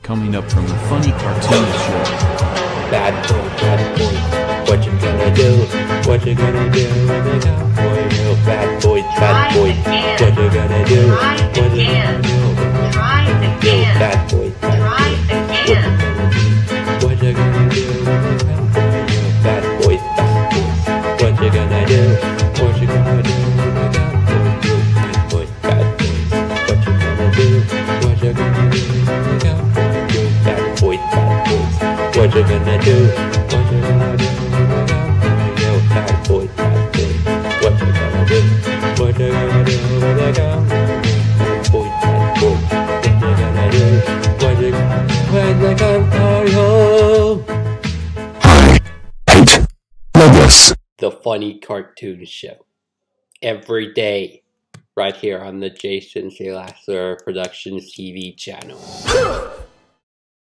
Coming up from the funny cartoon show. Bad boy, what you gonna do? What you gonna do when the cowboy hill? Bad boy, what you gonna do? What you gonna do? Bad boy, what you gonna do when the cowboy hill? Bad boy, what you gonna do? What you gonna do when the cowboy hill? Bad boy, what you gonna do? What you gonna do when the cowboy hill? Bad boy, what you gonna do? What you gonna do when the cowboy hill? Bad boy, what you gonna do? What you gonna do when the cowboy hill? Bad boy, what you gonna do? What you gonna do when the cowboy hill? I hate Loveless. The funny cartoon show. Every day, right here on the Jason C. Lasseter Productions TV channel.